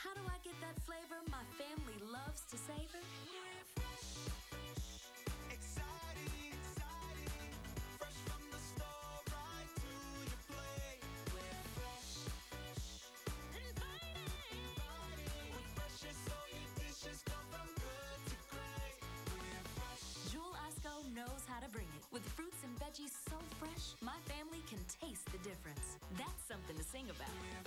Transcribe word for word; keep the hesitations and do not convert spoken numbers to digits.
How do I get that flavor my family loves to savor? We're fresh, fresh, exciting, exciting, fresh from the store right to your plate. We're fresh, fresh, inviting, inviting. We're fresher so your dishes go from good to great. We're fresh. Jewel-Osco knows how to bring it. With fruits and veggies so fresh, my family can taste the difference. That's something to sing about. We're